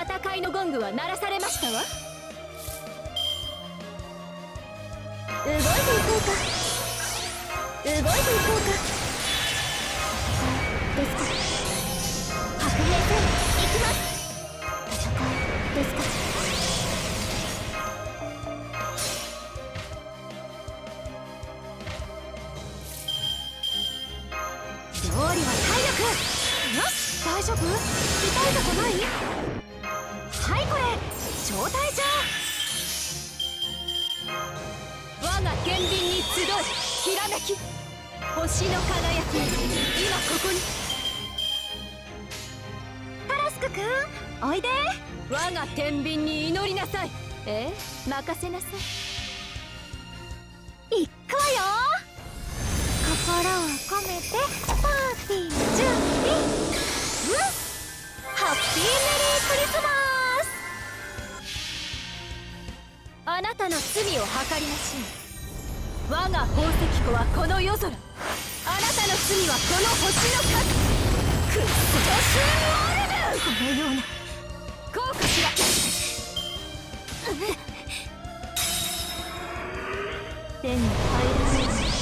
戦いのゴングは鳴らされましたわ。動いていこうか。動いていこうか。ですか。白兵戦行きます。戦いですか。料理は体力。よし、大丈夫？痛いとこない？はい、これ招待状。我が天秤に集うひらめき、星の輝き、今ここに。タラスクくん、おいで。我が天秤に祈りなさい。任せなさい。いくわよ。心を込めてパーティーの準備。ハッピーメリークリスマス。あなたの罪を計りましょう。我が宝石庫はこの夜空。あなたの罪はこの星の数。クッソスーオルム。このようなこうかしら。手に入らない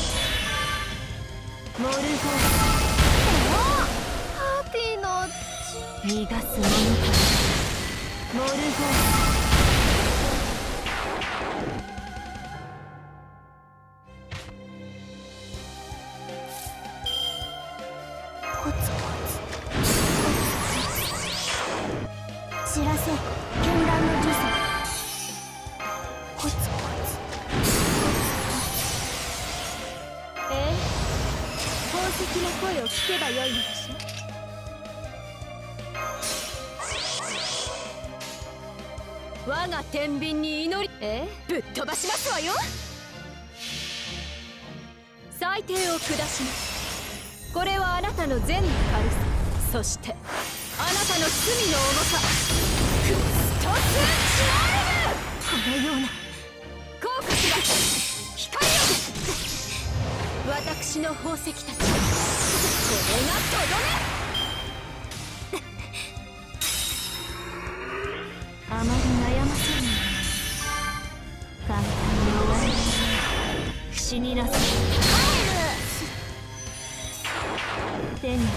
モルゴー。パーティーの逃がすものか。モルゴー。コツコツ知らせ、絢爛の呪詛。コツコツ宝石の声を聞けばよいのでしょ。我が天秤に祈り、ぶっ飛ばしますわよ。裁定を下します。これはあなたの善の軽さ、そしてあなたの罪の重さ。クストスチアルム。このようなこうかしら。光を。私の宝石たち、これがとどめ。あまり悩ませない。簡単に終わり。不死になさい。手に入らない。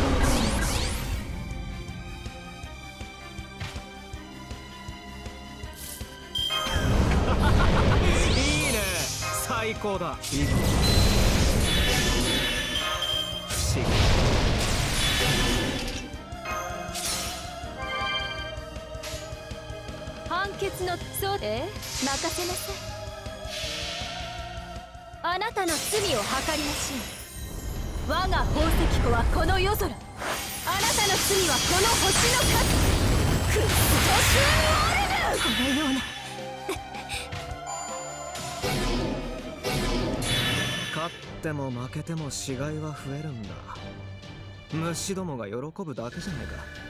いいね、最高だ。いい不思議。 判決のそう任せなさい。あなたの罪を計りましょう。我が宝石庫はこの夜空。あなたの罪はこの星の数。クッソスーオルム。このような勝っても負けても死骸は増えるんだ。虫どもが喜ぶだけじゃないか。